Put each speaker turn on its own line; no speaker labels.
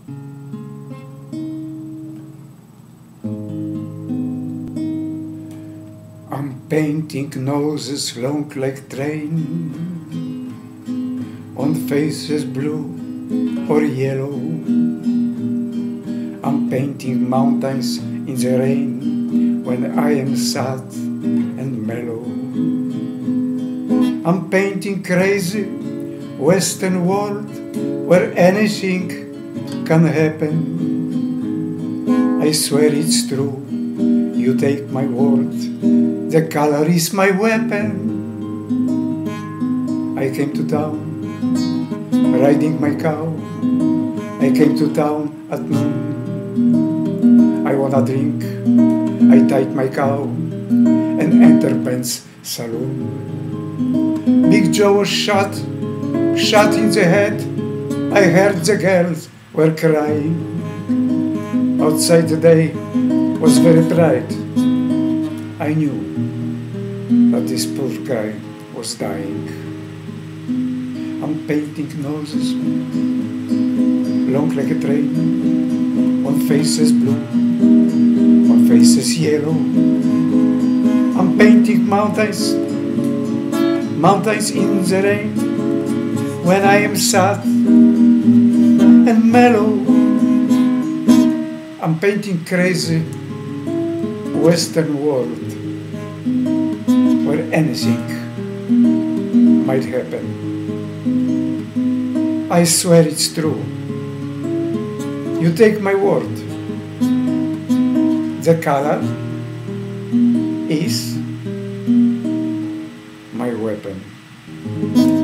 I'm painting noses long like train, on faces blue or yellow. I'm painting mountains in the rain when I am sad and mellow. I'm painting crazy Western world where anything can happen. I swear it's true, you take my word, the color is my weapon. I came to town, riding my cow. I came to town at noon. I wanna drink, I tied my cow and enter Ben's saloon. Big Joe was shot in the head. I heard the girls were crying. Outside the day was very bright. I knew that this poor guy was dying. I'm painting noses long like a train, on faces blue, on faces yellow. I'm painting mountains in the rain when I am sad and mellow. I'm painting crazy Western world where anything might happen. I swear it's true, you take my word, the color is my weapon.